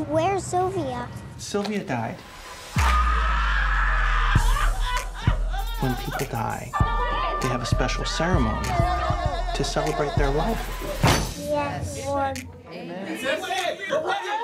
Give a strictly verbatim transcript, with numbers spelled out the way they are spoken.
Where's Sylvia? Sylvia died. When people die, they have a special ceremony to celebrate their life. Yes, Lord. Amen.